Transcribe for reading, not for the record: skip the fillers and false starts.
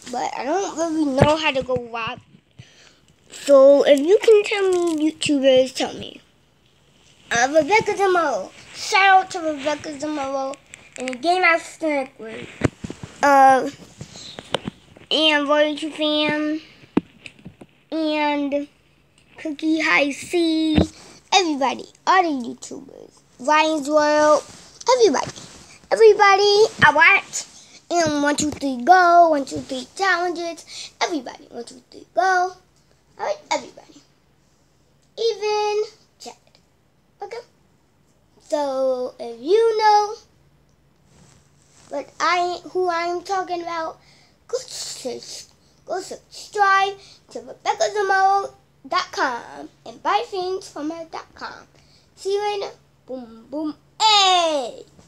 but I don't really know how to go live. So if you can tell me, YouTubers, tell me. Rebecca Zamoro. Shout out to Rebecca Zamoro and the Game Master Network. And Royalty Fam. And Cookie High C. Everybody. All the YouTubers. Ryan's World. Everybody. I watch. And 1, 2, 3, go. 1, 2, 3 challenges. Everybody. 1, 2, 3, go. Alright, everybody. Even Chad. Okay? So, if you know who I'm talking about, go subscribe to RebeccaZamoro.com and buy things from her.com. See you later. Boom, boom, hey!